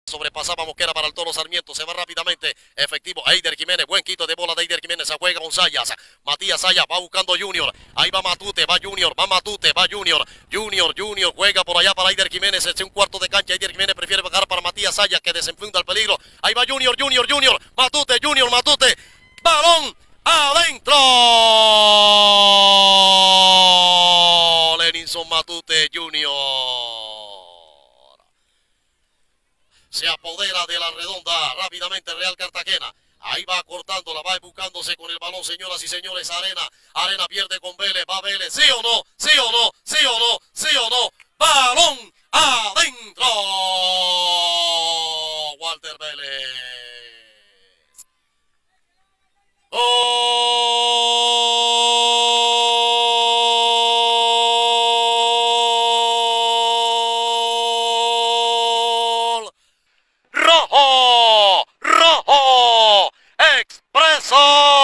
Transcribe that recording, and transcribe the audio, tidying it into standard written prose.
Sobrepasaba Mosquera para el Toro Sarmiento, se va rápidamente, efectivo, Eider Jiménez, buen quito de bola de Eider Jiménez, se juega González, Matías Sayas, va buscando Junior, ahí va Matute, va Junior, va Matute, va Junior, Junior, juega por allá para Eider Jiménez, es un cuarto de cancha, Eider Jiménez prefiere bajar para Matías Sayas, que desenfunda el peligro, ahí va Junior, Matute, balón adentro, Leninson Matute Junior. Se apodera de la redonda rápidamente Real Cartagena. Ahí va cortándola, va buscándose con el balón, señoras y señores. Arena pierde con Vélez, va Vélez, sí o no, balón adentro. Walter Vélez. Rojo, Expreso.